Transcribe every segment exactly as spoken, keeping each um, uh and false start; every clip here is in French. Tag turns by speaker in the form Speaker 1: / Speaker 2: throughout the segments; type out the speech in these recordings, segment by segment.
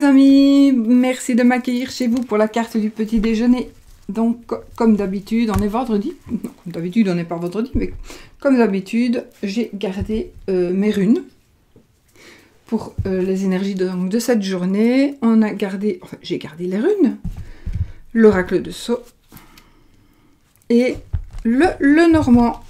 Speaker 1: Amis, merci de m'accueillir chez vous pour la carte du petit déjeuner. Donc, comme d'habitude, on est vendredi. Non, comme d'habitude, on n'est pas vendredi, mais comme d'habitude, j'ai gardé euh, mes runes pour euh, les énergies de, de cette journée. On a gardé, enfin, j'ai gardé les runes, l'oracle de Sceaux et le, le Normand.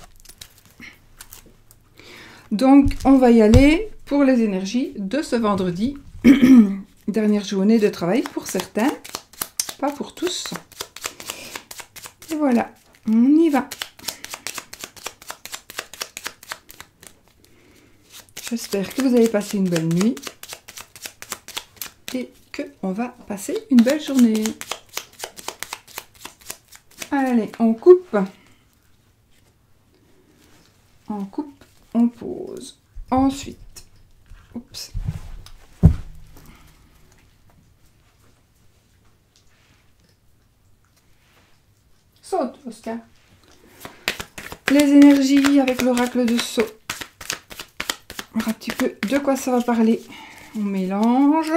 Speaker 1: Donc, on va y aller pour les énergies de ce vendredi. Dernière journée de travail pour certains, pas pour tous. Et voilà, on y va. J'espère que vous avez passé une belle nuit et que on va passer une belle journée. Allez, on coupe. On coupe, on pose. Ensuite, oups. Saute, Oscar. Les énergies avec l'oracle de Sceaux. Un petit peu de quoi ça va parler. On mélange.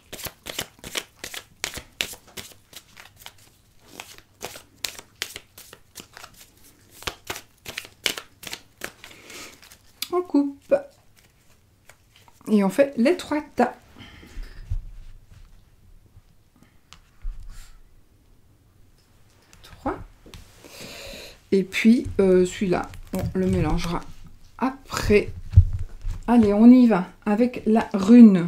Speaker 1: On coupe. Et on fait les trois tas. Et puis, euh, celui-là, on le mélangera après. Allez, on y va avec la rune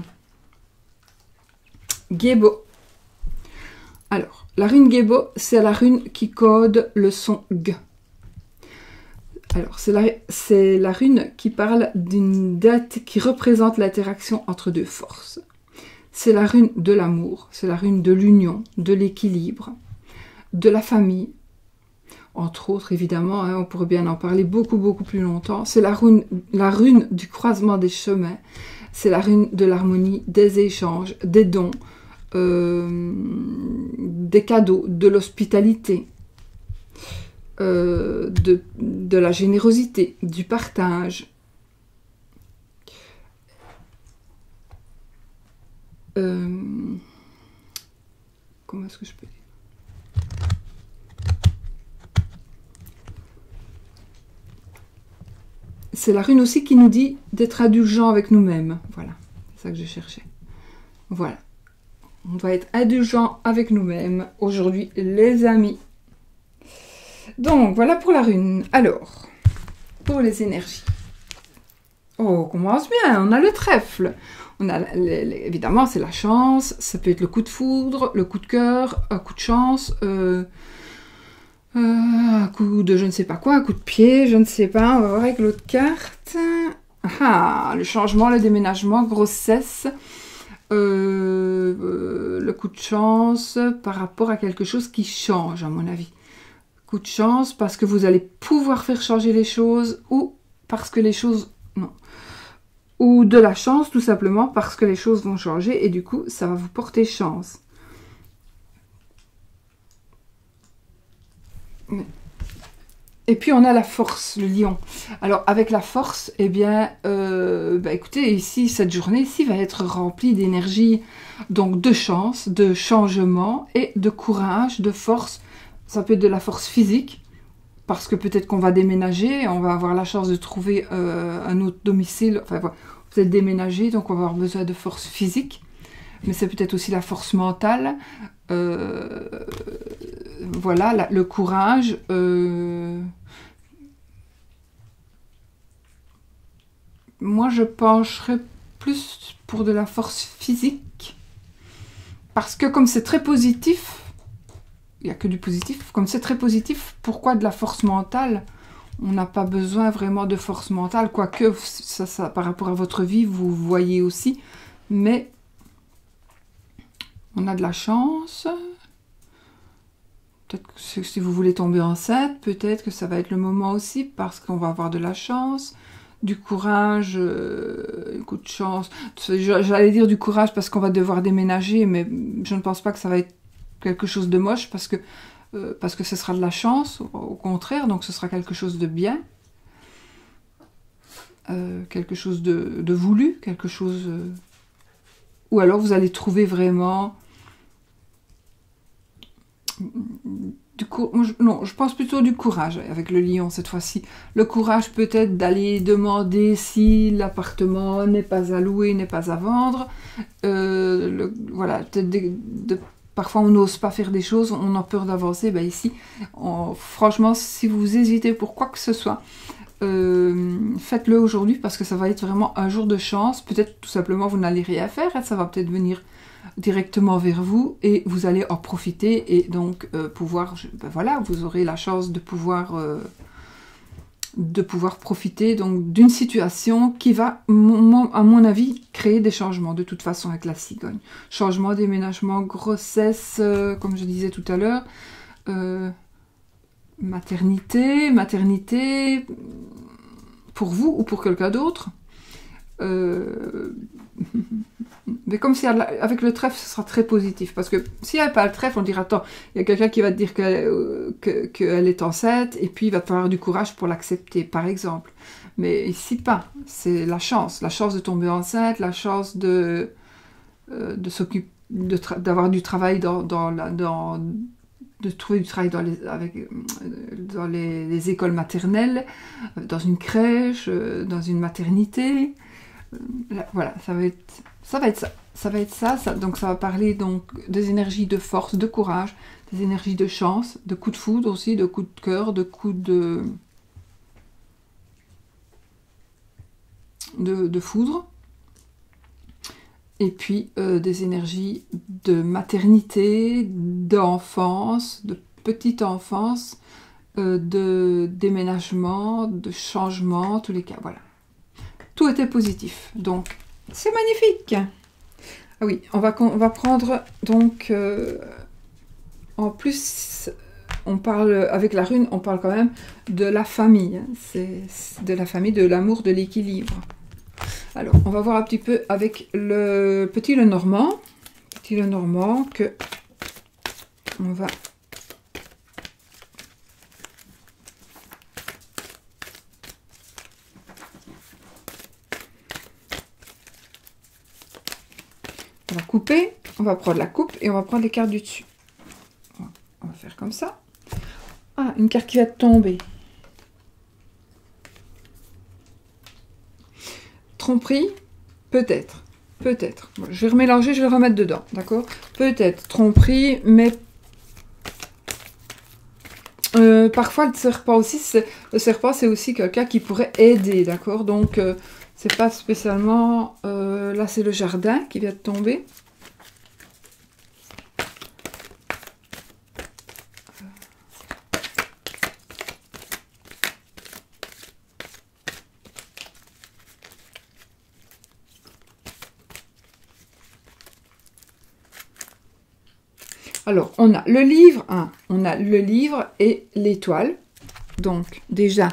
Speaker 1: Gébo. Alors, la rune Gébo, c'est la rune qui code le son G. Alors, c'est la, c'est la rune qui parle d'une date qui représente l'interaction entre deux forces. C'est la rune de l'amour, c'est la rune de l'union, de l'équilibre, de la famille. Entre autres, évidemment, hein, on pourrait bien en parler beaucoup, beaucoup plus longtemps. C'est la rune, la rune du croisement des chemins. C'est la rune de l'harmonie, des échanges, des dons, euh, des cadeaux, de l'hospitalité, euh, de, de la générosité, du partage. Euh, comment est-ce que je peux dire ? C'est la rune aussi qui nous dit d'être indulgent avec nous-mêmes. Voilà, c'est ça que je cherchais. Voilà. On va être indulgent avec nous-mêmes aujourd'hui, les amis. Donc, voilà pour la rune. Alors, pour les énergies. Oh, on commence bien. On a le trèfle. On a, les, les, évidemment, c'est la chance. Ça peut être le coup de foudre, le coup de cœur, un coup de chance. Euh, Euh, un coup de je ne sais pas quoi, un coup de pied, je ne sais pas, on va voir avec l'autre carte. Ah, le changement, le déménagement, grossesse, euh, euh, le coup de chance par rapport à quelque chose qui change, à mon avis. Coup de chance parce que vous allez pouvoir faire changer les choses ou parce que les choses... Non. Ou de la chance, tout simplement, parce que les choses vont changer et du coup, ça va vous porter chance. Et puis on a la force, le lion. Alors avec la force, eh bien, euh, bah, écoutez, ici, cette journée-ci va être remplie d'énergie, donc de chance, de changement et de courage, de force. Ça peut être de la force physique, parce que peut-être qu'on va déménager, on va avoir la chance de trouver euh, un autre domicile, enfin voilà, peut-être déménager, donc on va avoir besoin de force physique. Mais c'est peut-être aussi la force mentale, euh, voilà, la, le courage. Euh, moi, je pencherais plus pour de la force physique, parce que comme c'est très positif, il n'y a que du positif, comme c'est très positif, pourquoi de la force mentale? On n'a pas besoin vraiment de force mentale, quoique ça, ça, par rapport à votre vie, vous voyez aussi, mais... On a de la chance. Peut-être que si vous voulez tomber enceinte, peut-être que ça va être le moment aussi, parce qu'on va avoir de la chance, du courage, euh, coup de chance. J'allais dire du courage parce qu'on va devoir déménager, mais je ne pense pas que ça va être quelque chose de moche, parce que, euh, parce que ce sera de la chance, au contraire, donc ce sera quelque chose de bien. Euh, quelque chose de, de voulu, quelque chose... Euh, ou alors vous allez trouver vraiment du coup, non, je pense plutôt du courage avec le lion cette fois-ci. Le courage peut-être d'aller demander si l'appartement n'est pas à louer, n'est pas à vendre. Euh, le, voilà, peut-être de, de, parfois on n'ose pas faire des choses, on a peur d'avancer. Ben ici, on, franchement, si vous hésitez pour quoi que ce soit, euh, faites-le aujourd'hui parce que ça va être vraiment un jour de chance. Peut-être tout simplement vous n'allez rien faire, hein, ça va peut-être venir directement vers vous et vous allez en profiter et donc euh, pouvoir, ben voilà, vous aurez la chance de pouvoir euh, de pouvoir profiter donc d'une situation qui va, mon, à mon avis, créer des changements de toute façon avec la cigogne. Changement, déménagement, grossesse, euh, comme je disais tout à l'heure, euh, maternité, maternité pour vous ou pour quelqu'un d'autre. Euh, mais comme si avec le trèfle ce sera très positif parce que s'il n'y avait pas le trèfle on dira attends il y a quelqu'un qui va te dire qu'elle que, que est enceinte et puis il va te falloir du courage pour l'accepter par exemple, mais ici pas, c'est la chance la chance de tomber enceinte, la chance de euh, de s'occuper d'avoir du travail dans, dans la dans de trouver du travail dans les, avec, dans les, les écoles maternelles, dans une crèche, dans une maternité. Voilà, ça va être ça, va être ça, ça va être ça, ça. Donc ça va parler donc des énergies de force, de courage, des énergies de chance, de coups de foudre aussi, de coups de cœur, de coups de de, de foudre, et puis euh, des énergies de maternité, d'enfance, de petite enfance, euh, de déménagement, de changement, en tous les cas, voilà. Tout était positif, donc c'est magnifique. Ah oui, on va, on va prendre donc, euh, en plus, on parle, avec la rune, on parle quand même de la famille, hein. C'est de la famille, de l'amour, de l'équilibre. Alors, on va voir un petit peu avec le petit Lenormand, petit Lenormand que on va... On va couper, on va prendre la coupe et on va prendre les cartes du dessus. On va faire comme ça. Ah, une carte qui va tomber. Tromperie, peut-être, peut-être. Bon, je vais remélanger, je vais le remettre dedans, d'accord? Peut-être tromperie, mais euh, parfois le serpent aussi, le serpent c'est aussi quelqu'un qui pourrait aider, d'accord? Donc euh, c'est pas spécialement... Euh, là, c'est le jardin qui vient de tomber. Alors, on a le livre, hein, on a le livre et l'étoile. Donc, déjà...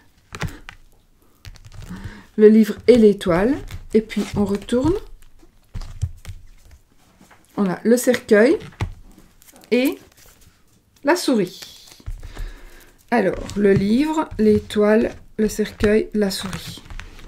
Speaker 1: le livre et l'étoile, et puis on retourne, on a le cercueil et la souris. Alors, le livre, l'étoile, le cercueil, la souris.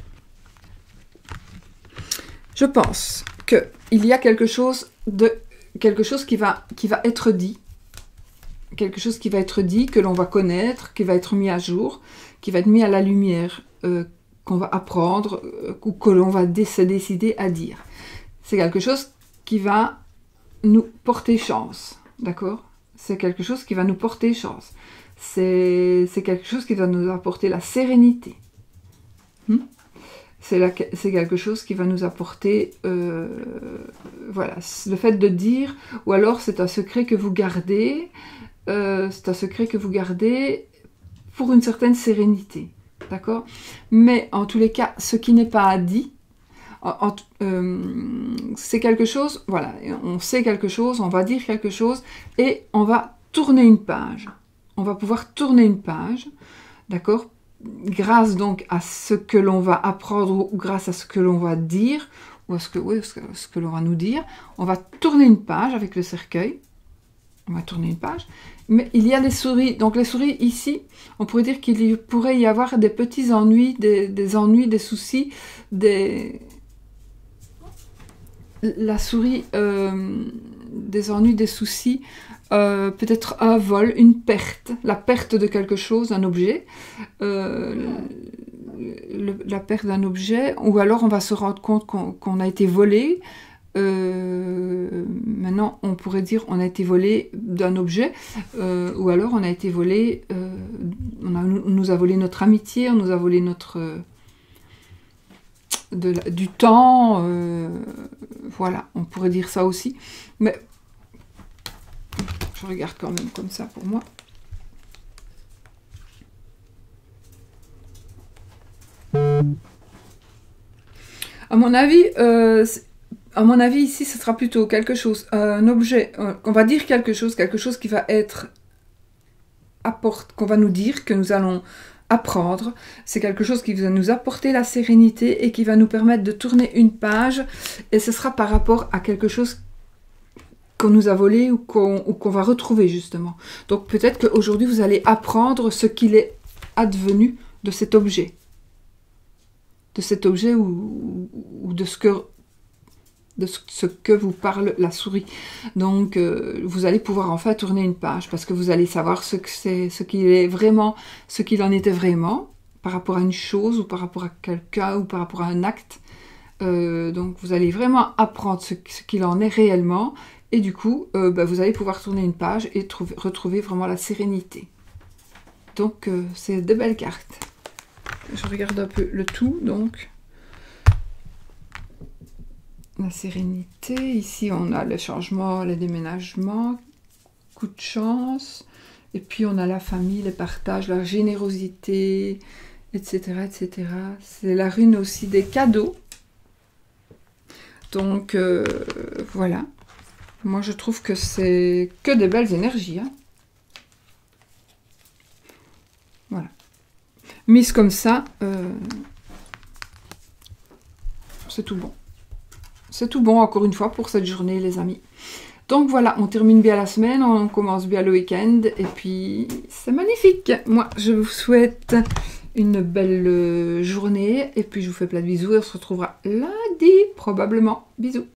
Speaker 1: Je pense qu'il y a quelque chose de quelque chose qui va, qui va être dit, quelque chose qui va être dit, que l'on va connaître, qui va être mis à jour, qui va être mis à la lumière, euh, qu'on va apprendre ou que l'on va se décider à dire. C'est quelque chose qui va nous porter chance, d'accord? C'est quelque chose qui va nous porter chance. C'est quelque chose qui va nous apporter la sérénité. Hmm? C'est quelque chose qui va nous apporter, euh, voilà, le fait de dire, ou alors c'est un secret que vous gardez, euh, c'est un secret que vous gardez pour une certaine sérénité. D'accord? Mais en tous les cas, ce qui n'est pas dit, euh, c'est quelque chose, voilà, on sait quelque chose, on va dire quelque chose, et on va tourner une page. On va pouvoir tourner une page, d'accord? Grâce donc à ce que l'on va apprendre, ou grâce à ce que l'on va dire, ou à ce que, oui, ce que, ce que l'on va nous dire, on va tourner une page avec le cercueil. On va tourner une page. Mais il y a les souris. Donc les souris ici, on pourrait dire qu'il pourrait y avoir des petits ennuis, des, des ennuis, des soucis, des... la souris, euh, des ennuis, des soucis, euh, peut-être un vol, une perte, la perte de quelque chose, un objet, euh, le, la perte d'un objet, ou alors on va se rendre compte qu'on qu'on a été volé. Euh, maintenant, on pourrait dire on a été volé d'un objet, euh, ou alors on a été volé, euh, on, a, on nous a volé notre amitié, on nous a volé notre euh, de la, du temps, euh, voilà, on pourrait dire ça aussi. Mais je regarde quand même comme ça pour moi. À mon avis, euh, à mon avis, ici, ce sera plutôt quelque chose, un objet, on va dire quelque chose, quelque chose qui va être, apporte, qu'on va nous dire, que nous allons apprendre. C'est quelque chose qui va nous apporter la sérénité et qui va nous permettre de tourner une page. Et ce sera par rapport à quelque chose qu'on nous a volé ou qu'on qu'on va retrouver, justement. Donc peut-être qu'aujourd'hui, vous allez apprendre ce qu'il est advenu de cet objet. De cet objet ou, ou de ce que... de ce que vous parle la souris. Donc, euh, vous allez pouvoir enfin tourner une page parce que vous allez savoir ce que c'est, ce qu'il est vraiment, ce qu'il en était vraiment par rapport à une chose ou par rapport à quelqu'un ou par rapport à un acte. Euh, donc, vous allez vraiment apprendre ce, ce qu'il en est réellement et du coup, euh, bah, vous allez pouvoir tourner une page et trouver, retrouver vraiment la sérénité. Donc, euh, c'est de belles cartes. Je regarde un peu le tout, donc... La sérénité, ici on a le changement, le déménagement, coup de chance, et puis on a la famille, le partage, la générosité, et cetera et cetera. C'est la rune aussi des cadeaux. Donc euh, voilà, moi je trouve que c'est que des belles énergies. Hein. Voilà. Mise comme ça, euh, c'est tout bon. C'est tout bon, encore une fois, pour cette journée, les amis. Donc voilà, on termine bien la semaine, on commence bien le week-end, et puis c'est magnifique. Moi, je vous souhaite une belle journée, et puis je vous fais plein de bisous, et on se retrouvera lundi, probablement. Bisous.